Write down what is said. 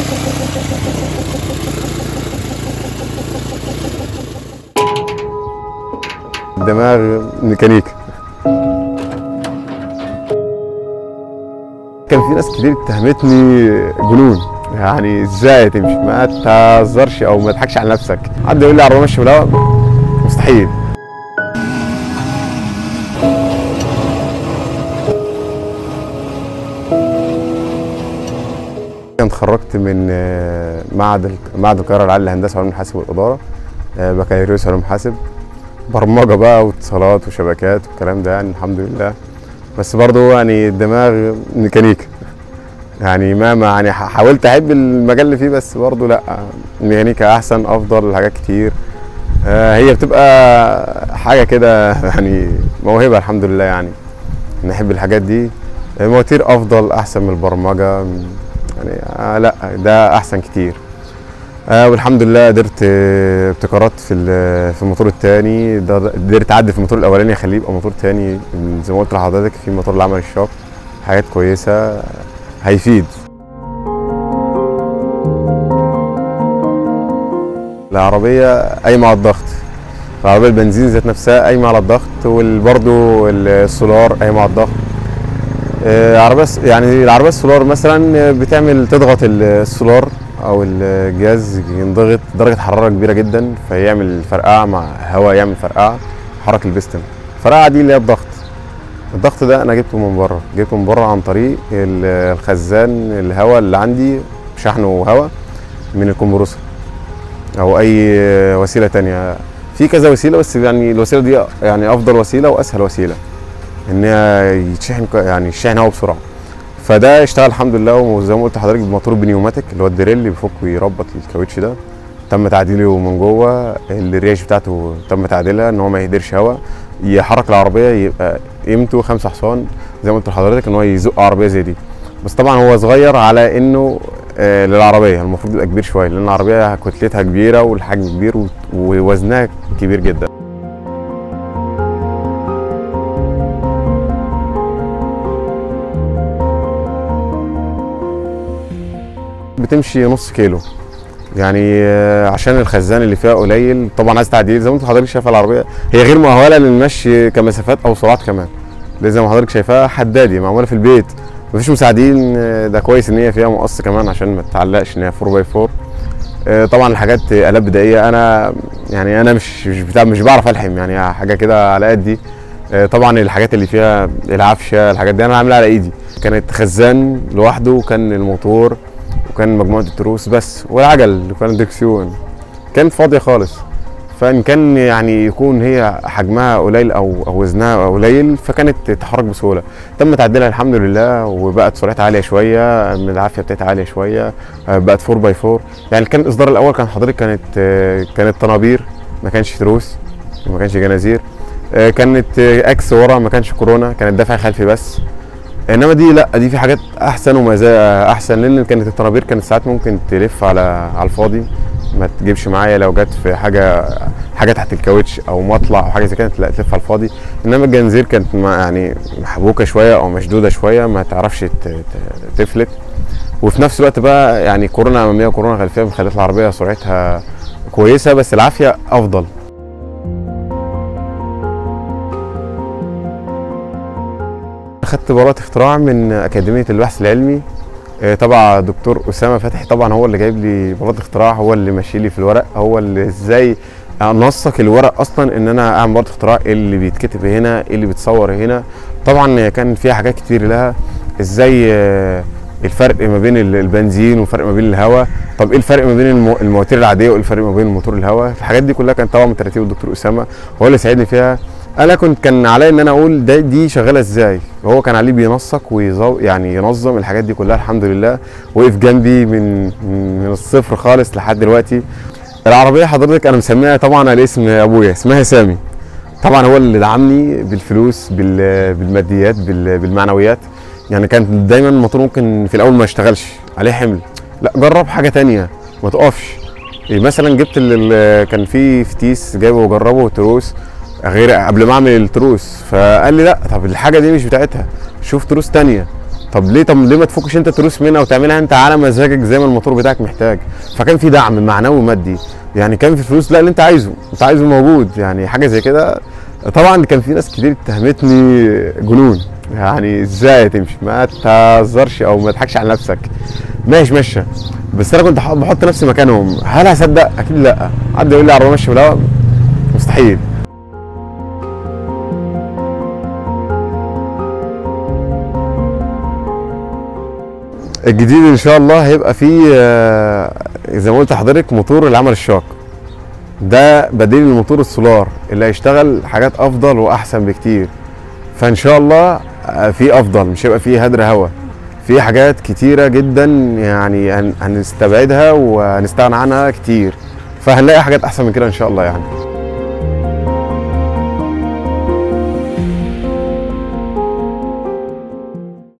دماغ ميكانيكا. كان في ناس كتير اتهمتني جنون، يعني ازاي تمشي ما تهزرش او ما تضحكش على نفسك. حد يقول لي عربيه ماشيه بالهواء مستحيل. انا اتخرجت من معهد القاهره العالي للهندسه وعلوم الحاسب والاداره، بكالوريوس علوم حاسب، برمجه بقى واتصالات وشبكات والكلام ده، يعني الحمد لله. بس برضه يعني الدماغ ميكانيكا، يعني مهما يعني حاولت احب المجال اللي فيه، بس برضه لا، الميكانيكا احسن افضل حاجات كتير. هي بتبقى حاجه كده يعني موهبه الحمد لله، يعني نحب الحاجات دي. مواتير افضل احسن من البرمجه يعني، لا ده احسن كتير. والحمد لله قدرت ابتكارات في الموتور الثاني، قدرت اعدي في الموتور الاولاني اخليه يبقى موتور ثاني. زي ما قلت لحضرتك في موتور العمل الشاق، حاجات كويسه هيفيد. العربيه قايمه على الضغط، العربيه البنزين ذات نفسها قايمه على الضغط، وبرده السولار قايمه على الضغط. العربيه السولار مثلا بتعمل تضغط السولار او الجهاز ينضغط درجه حراره كبيره جدا، فيعمل فرقعه مع هواء، يعمل فرقعه، حرك البستم. الفرقعه دي اللي هي الضغط ده انا جبته من بره عن طريق الخزان الهواء اللي عندي، شحنه هواء من الكمبروسر او اي وسيله تانية. في كذا وسيله، بس يعني الوسيله دي يعني افضل وسيله واسهل وسيله انها يتشحن، يعني يشحن هواء بسرعه. فده اشتغل الحمد لله. وزي ما قلت لحضرتك بموتور بنيوماتيك اللي هو الدريل اللي بيفك ويربط الكاوتش ده، تم تعديله من جوه. الريش بتاعته تم تعديلها ان هو ما يهدرش هواء، يحرك العربيه يبقى قيمته 5 حصان زي ما قلت لحضرتك، ان هو يزق عربيه زي دي. بس طبعا هو صغير على انه للعربيه، المفروض يبقى كبير شويه، لان العربيه كتلتها كبيره والحجم كبير ووزنها كبير جدا. بتمشي نص كيلو، يعني عشان الخزان اللي فيها قليل. طبعا عايز تعديل زي ما انت حضرتك شايفه، العربيه هي غير مؤهله للمشي كمسافات او سرعات كمان، زي ما حضرتك شايفاها حدادي معموله في البيت، مفيش مساعدين. ده كويس ان هي فيها مقص كمان عشان ما تتعلقش، ان هي 4x4. طبعا الحاجات آلات بدائيه، انا يعني انا مش بعرف الحم، يعني حاجه كده على قدي. طبعا الحاجات اللي فيها العفشه، الحاجات دي انا عاملها على ايدي. كانت خزان لوحده، وكان الموتور، وكان مجموعه التروس بس، والعجل وكان الدركسيون كانت فاضيه خالص. فان كان يعني يكون هي حجمها قليل او وزنها قليل، فكانت تتحرك بسهوله. تم تعديلها الحمد لله، وبقت سرعتها عاليه شويه، من العافيه بتاعتها عاليه شويه، بقت 4x4. يعني كان الاصدار الاول كان حضرتك كانت طنابير، ما كانش تروس وما كانش جنازير. كانت اكس ورا، ما كانش كورونا، كانت دفع خلفي بس. انما دي لا، دي في حاجات احسن ومزايا احسن، لان كانت الطنابير كانت ساعات ممكن تلف على الفاضي، ما تجيبش معايا لو جت في حاجه تحت الكاوتش او مطلع او حاجه زي كده، لا تلف على الفاضي. انما الجنزير كانت يعني محبوكه شويه او مشدوده شويه، ما تعرفش تفلت. وفي نفس الوقت بقى يعني كورونا اماميه وكورونا خلفيه خلت العربيه سرعتها كويسه، بس العافيه افضل. اخدت براءة اختراع من اكاديميه البحث العلمي تبع دكتور اسامه فتحي. طبعا هو اللي جايب لي براءة اختراع، هو اللي ماشي لي في الورق، هو اللي ازاي انسق الورق اصلا ان انا اعمل براءة اختراع، ايه اللي بيتكتب هنا، ايه اللي بيتصور هنا. طبعا كان فيها حاجات كتير لها، ازاي الفرق ما بين البنزين والفرق ما بين الهواء. طب ايه الفرق ما بين المواتير العاديه وايه الفرق ما بين الموتور الهواء. الحاجات دي كلها كانت طبعا من ترتيب الدكتور اسامه، هو اللي ساعدني فيها. انا كان عليا ان انا اقول دي شغاله ازاي، وهو كان عليه بينسق يعني ينظم الحاجات دي كلها. الحمد لله وقف جنبي من الصفر خالص لحد دلوقتي. العربيه حضرتك انا مسميها طبعا على اسم ابويا، اسمها سامي. طبعا هو اللي دعمني بالفلوس، بالماديات، بالمعنويات. يعني كان دايما الموتور ممكن في الاول ما يشتغلش عليه حمل، لا جرب حاجه تانية ما تقفش. مثلا جبت كان في فتيس جايبه وجربه تروس غير قبل ما اعمل التروس، فقال لي لا طب الحاجه دي مش بتاعتها، شوف تروس تانية. طب ليه ما تفكش انت تروس منها وتعملها انت على مزاجك زي ما الموتور بتاعك محتاج. فكان في دعم معنوي ومادي، يعني كان في فلوس، لا اللي انت عايزه موجود، يعني حاجه زي كده. طبعا كان في ناس كتير اتهمتني جنون، يعني ازاي تمشي، ما تهزرش او ما تضحكش على نفسك، ماشي. بس انا كنت بحط نفسي مكانهم، هل هصدق؟ اكيد لا. حد يقول لي عربيه ماشيه بالهواء، مستحيل. الجديد ان شاء الله هيبقى فيه زي ما قلت لحضرتك موتور العمل الشاق، ده بديل الموتور السولار اللي هيشتغل حاجات افضل واحسن بكتير. فان شاء الله في افضل، مش هيبقى فيه هدر هوا، في حاجات كتيره جدا يعني هنستبعدها وهنستغنى عنها كتير، فهنلاقي حاجات احسن من كده ان شاء الله يعني.